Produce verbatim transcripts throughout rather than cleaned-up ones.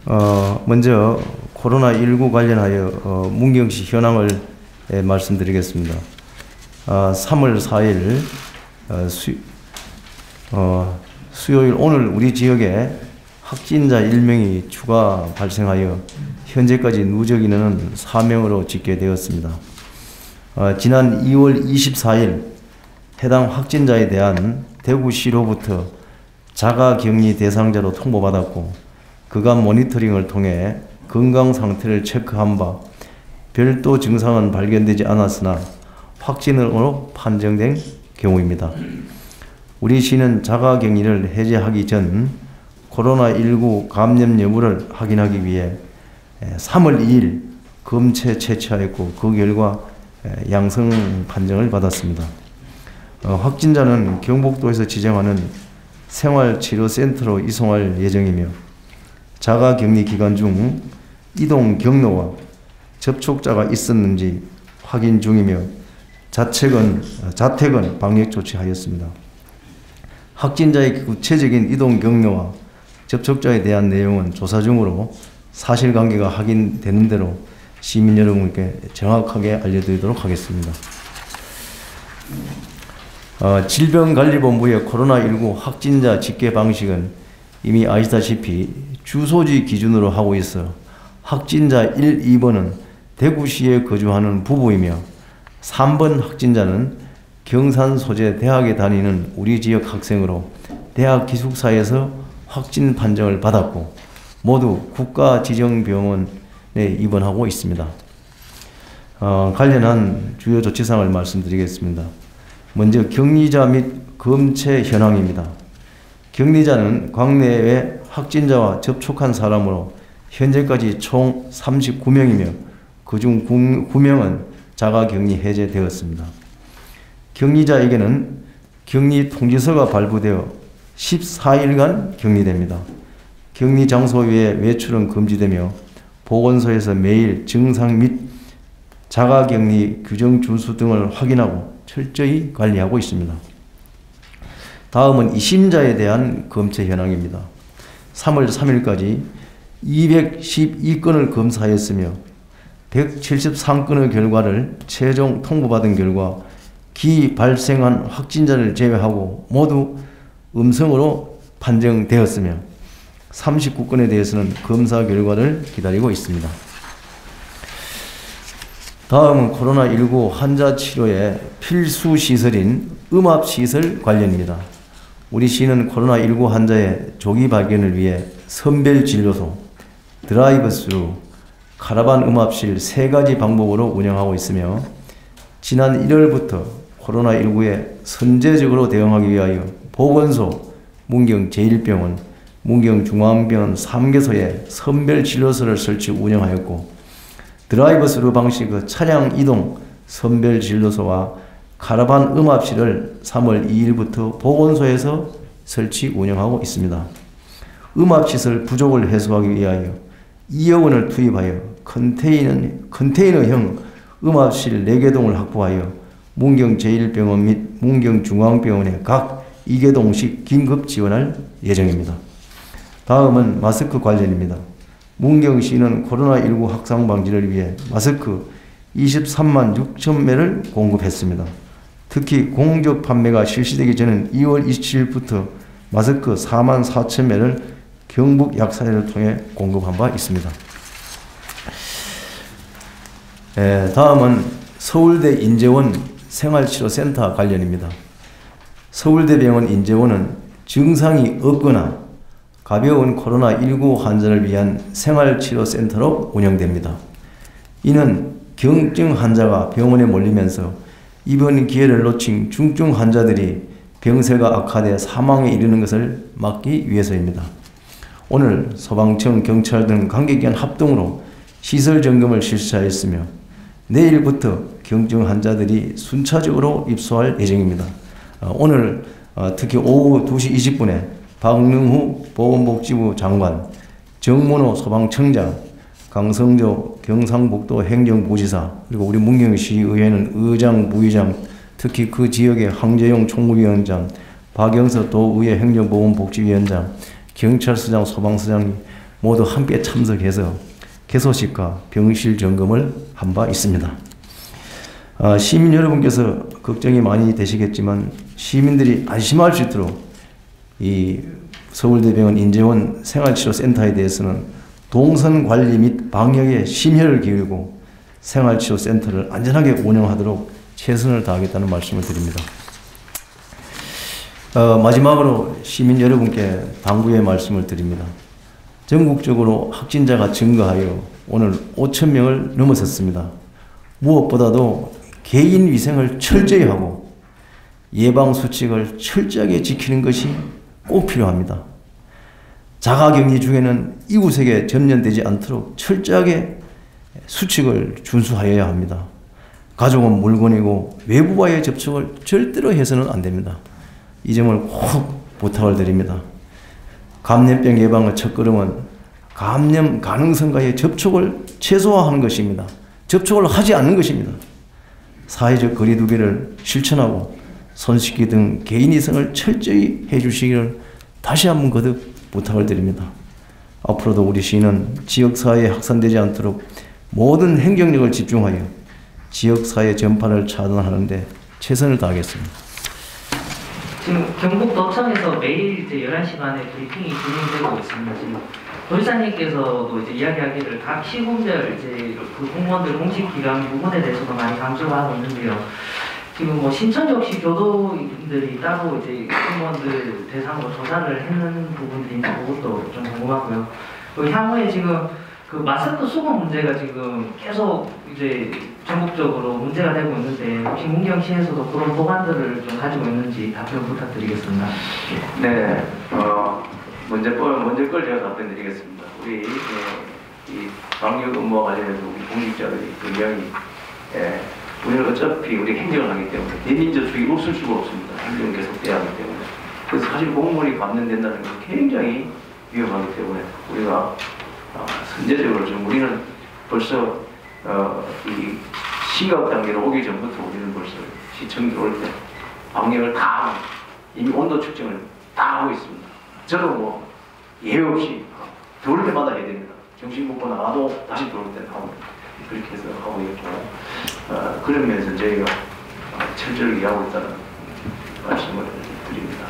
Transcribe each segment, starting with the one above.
어, 먼저 코로나십구 관련하여 어, 문경시 현황을 예, 말씀드리겠습니다. 어, 삼월 사일 어, 수, 어, 수요일 오늘 우리 지역에 확진자 일 명이 추가 발생하여 현재까지 누적 인원은 사 명으로 집계되었습니다. 어, 지난 이월 이십사일 해당 확진자에 대한 대구시로부터 자가격리 대상자로 통보받았고 그간 모니터링을 통해 건강 상태를 체크한 바 별도 증상은 발견되지 않았으나 확진으로 판정된 경우입니다. 우리 시는 자가격리를 해제하기 전 코로나십구 감염 여부를 확인하기 위해 삼월 이일 검체 채취하였고 그 결과 양성 판정을 받았습니다. 어, 확진자는 경북도에서 지정하는 생활치료센터로 이송할 예정이며 자가격리 기간 중 이동 경로와 접촉자가 있었는지 확인 중이며 자택은, 자택은 방역 조치하였습니다. 확진자의 구체적인 이동 경로와 접촉자에 대한 내용은 조사 중으로 사실관계가 확인되는 대로 시민 여러분께 정확하게 알려드리도록 하겠습니다. 어, 질병관리본부의 코로나십구 확진자 집계 방식은 이미 아시다시피 주소지 기준으로 하고 있어 확진자 일, 이 번은 대구시에 거주하는 부부이며 삼 번 확진자는 경산 소재 대학에 다니는 우리 지역 학생으로 대학 기숙사에서 확진 판정을 받았고 모두 국가지정병원에 입원하고 있습니다. 어, 관련한 주요 조치사항을 말씀드리겠습니다. 먼저 격리자 및 검체 현황입니다. 격리자는 광내외 확진자와 접촉한 사람으로 현재까지 총 삼십구 명이며 그중 구 명은 자가격리 해제되었습니다. 격리자에게는 격리 통지서가 발부되어 십사일간 격리됩니다. 격리 장소 외에 외출은 금지되며 보건소에서 매일 증상 및 자가격리 규정 준수 등을 확인하고 철저히 관리하고 있습니다. 다음은 이심자에 대한 검체 현황입니다. 삼월 삼일까지 이백십이 건을 검사했으며 백칠십삼 건의 결과를 최종 통보받은 결과 기 발생한 확진자를 제외하고 모두 음성으로 판정되었으며 삼십구 건에 대해서는 검사 결과를 기다리고 있습니다. 다음은 코로나십구 환자 치료의 필수 시설인 음압시설 관련입니다. 우리 시는 코로나십구 환자의 조기 발견을 위해 선별진료소, 드라이브스루, 카라반 음압실 세 가지 방법으로 운영하고 있으며 지난 일월부터 코로나십구에 선제적으로 대응하기 위하여 보건소, 문경제일병원, 문경중앙병원 삼 개소에 선별진료소를 설치 운영하였고 드라이브스루 방식의 차량 이동 선별진료소와 카라반 음압실을 삼월 이일부터 보건소에서 설치 운영하고 있습니다. 음압시설 부족을 해소하기 위하여 이억 원을 투입하여 컨테이너, 컨테이너형 음압실 네 개동을 확보하여 문경제일병원 및 문경중앙병원에 각 두 개동씩 긴급 지원할 예정입니다. 다음은 마스크 관련입니다. 문경시는 코로나십구 확산 방지를 위해 마스크 이십삼만 육천 매를 공급했습니다. 특히 공적 판매가 실시되기 전인 이월 이십칠일부터 마스크 사만 사천 매를 경북 약사회를 통해 공급한 바 있습니다. 에, 다음은 서울대 인재원 생활치료센터 관련입니다. 서울대병원 인재원은 증상이 없거나 가벼운 코로나십구 환자를 위한 생활치료센터로 운영됩니다. 이는 경증 환자가 병원에 몰리면서 입원 기회를 놓친 중증 환자들이 병세가 악화돼 사망에 이르는 것을 막기 위해서입니다. 오늘 소방청, 경찰 등 관계기관 합동으로 시설 점검을 실시하였으며 내일부터 경증 환자들이 순차적으로 입소할 예정입니다. 어, 오늘 어, 특히 오후 두 시 이십 분에 박능후 보건복지부 장관, 정문호 소방청장, 강성조 경상북도 행정부지사, 그리고 우리 문경시의회는 의장, 부의장, 특히 그 지역의 황재용 총무위원장, 박영서 도의회 행정보건복지위원장, 경찰서장, 소방서장님, 모두 함께 참석해서 개소식과 병실 점검을 한 바 있습니다. 아, 시민 여러분께서 걱정이 많이 되시겠지만 시민들이 안심할 수 있도록 이 서울대병원 인재원 생활치료센터에 대해서는 동선 관리 및 방역에 심혈을 기울이고 생활치료센터를 안전하게 운영하도록 최선을 다하겠다는 말씀을 드립니다. 어, 마지막으로 시민 여러분께 당부의 말씀을 드립니다. 전국적으로 확진자가 증가하여 오늘 오천 명을 넘어섰습니다. 무엇보다도 개인 위생을 철저히 하고 예방수칙을 철저하게 지키는 것이 꼭 필요합니다. 자가격리 중에는 이웃에게 전염되지 않도록 철저하게 수칙을 준수하여야 합니다. 가족은 물건이고 외부와의 접촉을 절대로 해서는 안 됩니다. 이 점을 꼭 부탁을 드립니다. 감염병 예방의 첫걸음은 감염 가능성과의 접촉을 최소화하는 것입니다. 접촉을 하지 않는 것입니다. 사회적 거리두기를 실천하고 손 씻기 등 개인위생을 철저히 해주시기를 다시 한번 거듭 부탁을 드립니다. 앞으로도 우리 시는 지역사회에 확산되지 않도록 모든 행정력을 집중하여 지역사회 전파를 차단하는 데 최선을 다하겠습니다. 지금 경북도청에서 매일 이제 열한 시 반에 브리핑이 진행되고 있습니다. 지금 도지사님께서도 이제 이야기하기를 각 시군별 이제 그 공무원들 공식 기관 부분에 대해서도 많이 강조를 하고 있는데요. 지금 뭐 신천역시 교도인들이 따로 이제 공무원들 대상으로 조사를 했는 부분들이 있는지 그것도 좀 궁금하고요. 그리고 향후에 지금 그 마스크 수거 문제가 지금 계속 이제 전국적으로 문제가 되고 있는데 혹시 문경시에서도 그런 보관들을 좀 가지고 있는지 답변 부탁드리겠습니다. 네, 어, 먼저, 먼저 걸 제가 답변드리겠습니다. 우리 예, 이 방역 업무와 관련해서 우리 공직자들이 굉장히 예, 우리는 어차피 우리 행정을 하기 때문에 대민저축이 없을 수가 없습니다. 행정이 계속돼야 하기 때문에. 그래서 사실 공무원이 감염된다는 건 굉장히 위험하기 때문에 우리가 어, 선제적으로 좀 우리는 벌써 어, 이 시각 단계로 오기 전부터 우리는 벌써 시청 들어올 때 방역을 다 하고 이미 온도 측정을 다 하고 있습니다. 저도 뭐 예외 없이 들어올 때마다 해야 됩니다. 정신 먹고 나가도 다시 들어올 때는 하고 그렇게 해서 하고 있고 어, 그런 면에서 저희가 철저히 일하고 있다는 말씀을 드립니다.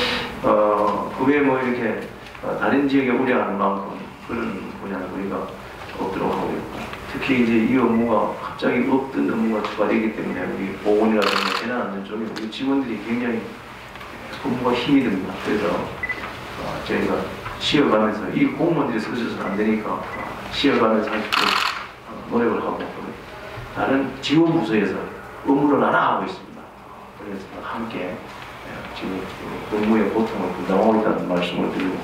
어, 그 외에 뭐 이렇게 어, 다른 지역에 우려하는 만큼 그런 분야는 우리가 없도록 하고 있고 특히 이제 이 업무가 갑자기 없던 업무가 추가되기 때문에 우리 보건이라든가 재난안전 쪽에 우리 직원들이 굉장히 업무가 힘이 듭니다. 그래서 어, 저희가 쉬어가면서 이 공무원들이 서져서는 안 되니까 어, 쉬어가면서 아직도 어, 노력을 하고 다른 지원 부서에서 업무를 나눠하고 있습니다. 그래서 함께 지금 업무의 고통을 분담하고 있다는 말씀을 드리고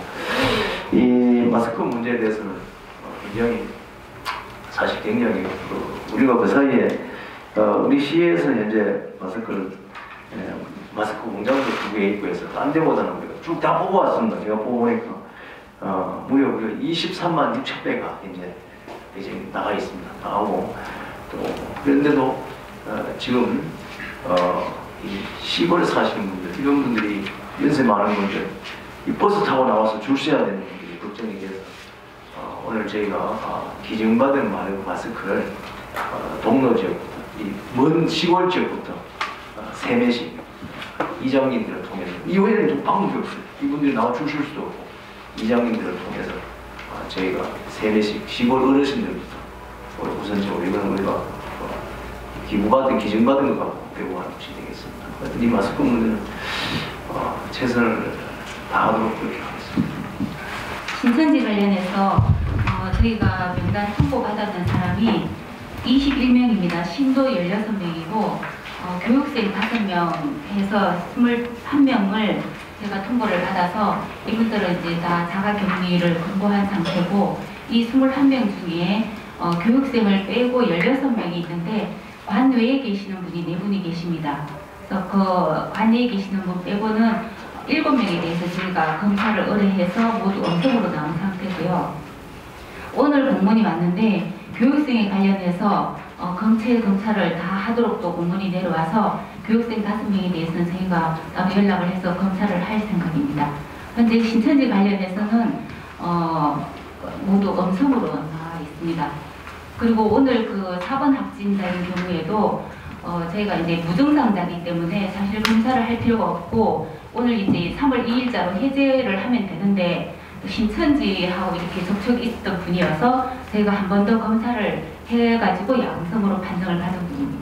이 마스크 문제에 대해서는 굉장히 사실 굉장히 그 우리가 그 사이에 어 우리 시에서 현재 마스크를 예, 마스크 공장도 두 개 있고 해서 딴 데보다는 우리가 쭉 다 뽑아왔습니다. 제가 뽑아보니까 어 무려 우리가 이십삼만 육천 배가 이제 이제 나가 있습니다. 나가고 또 그런데도 어 지금 어 이 시골에 사시는 분들 이런 분들이 연세 많은 분들 이 버스 타고 나와서 줄 서야 되는 분들이 걱정이 돼서 어, 오늘 저희가 어, 기증받은 마스크를 어, 동로 지역부터 이 먼 시골 지역부터 어, 세 매씩 이장님들을 통해서 이후에는 좀 방법이 없어요. 이분들이 나와 줄 설 수도 없고 이장님들을 통해서 어, 저희가 세 매씩 시골 어르신들부터 우선적으로 이거는 우리가 어, 기부받은 기증받은 것 갖고 배우하는 것이 되겠습니다. 이 마스크 문제는 어, 최선을 다하도록 그렇게 하겠습니다. 신천지 관련해서 어, 저희가 명단 통보받았던 사람이 이십일 명입니다. 신도 열여섯 명이고 어, 교육생 다섯 명 해서 이십일 명을 제가 통보를 받아서 이분들은 이제 다 자가격리를 권고한 상태고 이 이십일 명 중에 어, 교육생을 빼고 열여섯 명이 있는데 관 외에 계시는 분이 네 분이 계십니다. 그래서 그 관 내에 계시는 분 빼고는 일곱 명에 대해서 저희가 검사를 의뢰해서 모두 음성으로 나온 상태고요. 오늘 공문이 왔는데 교육생에 관련해서 어, 검체 검사를 다 하도록 또 공문이 내려와서 교육생 다섯 명에 대해서는 저희가 따로 연락을 해서 검사를 할 생각입니다. 그런데 신천지 관련해서는 어, 모두 음성으로 나와 있습니다. 그리고 오늘 그 사 번 확진자인 경우에도 어, 저희가 이제 무증상자이기 때문에 사실 검사를 할 필요가 없고 오늘 이제 삼월 이일자로 해제를 하면 되는데 신천지하고 이렇게 접촉이 있었던 분이어서 저희가 한 번 더 검사를 해가지고 양성으로 판정을 받은 분입니다.